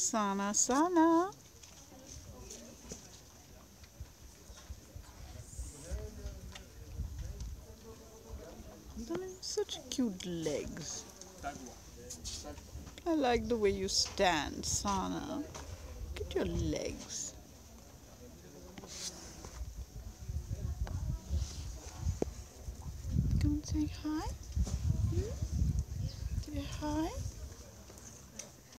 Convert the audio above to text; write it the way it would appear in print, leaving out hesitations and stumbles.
Sana, Sana. Such cute legs. I like the way you stand, Sana. Look at your legs. Come and say hi. Say hi.